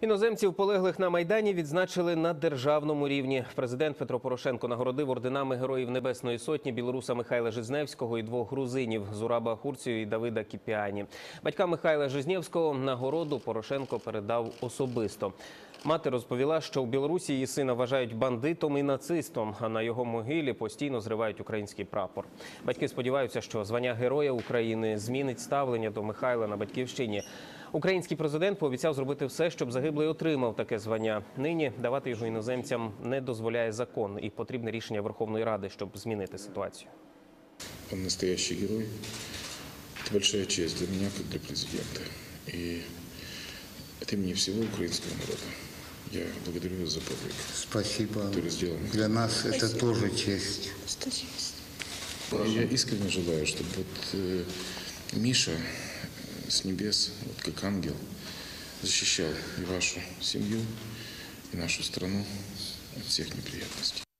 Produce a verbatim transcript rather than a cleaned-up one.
Іноземців, полеглих на Майдані, відзначили на державному рівні. Президент Петро Порошенко нагородив орденами Героїв Небесної Сотні білоруса Михайла Жизневського і двох грузинів – Зураба Хурцію і Давида Кіпіані. Батькам Михайла Жизневського нагороду Порошенко передав особисто. Мати розповіла, що в Білорусі її сина вважають бандитом і нацистом, а на його могилі постійно зривають український прапор. Батьки сподіваються, що звання Героя України змінить ставлення до Михайла на батьківщині. Український президент пообіцяв зробити все, щоб загиблий отримав таке звання. Нині давати його іноземцям не дозволяє закон, і потрібне рішення Верховної Ради, щоб змінити ситуацію. Он настоящий герой. Это большая честь для меня, как для президента. И от имени всего украинского народа я благодарю вас за подвиг. Спасибо. Который сделан. Для нас Спасибо. это тоже честь. Я искренне желаю, чтобы вот э, Миша с небес, вот как ангел, защищал и вашу семью, и нашу страну от всех неприятностей.